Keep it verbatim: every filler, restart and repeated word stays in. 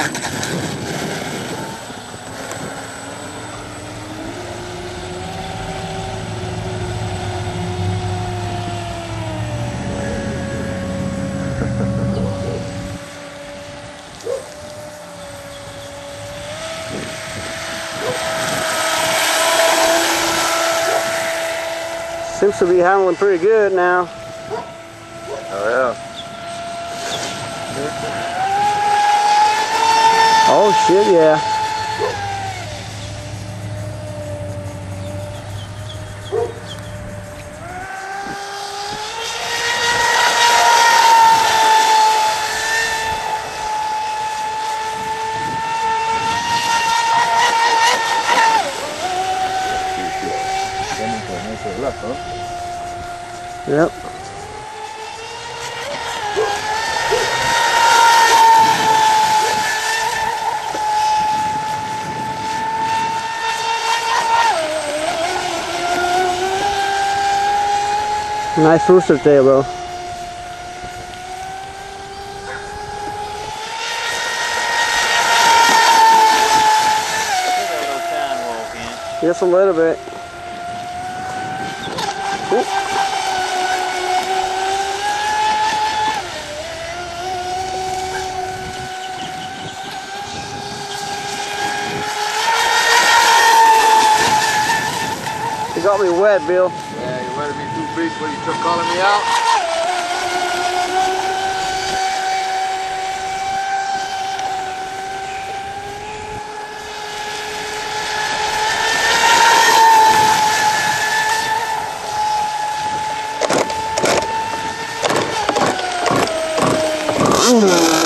Seems to be handling pretty good now. Oh yeah. Oh shit, yeah. Yep. Nice rooster tail, bro. Just a little bit. Ooh. You got me wet, Bill. Yeah, you wetted me too big when you took calling me out. Mm-hmm.